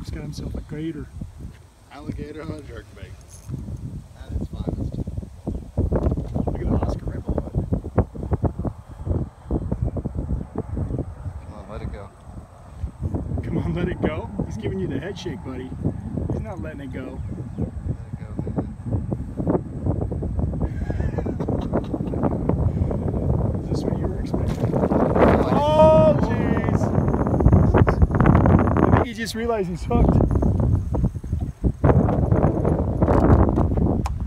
He's got himself a gator. Alligator on a jerkbait. At its finest. Look at the Oscar right below it. Come on, let it go. Come on, let it go. He's giving you the head shake, buddy. He's not letting it go. Let it go, man. Is this what you were expecting? Oh, jeez. I think he just realized he's hooked.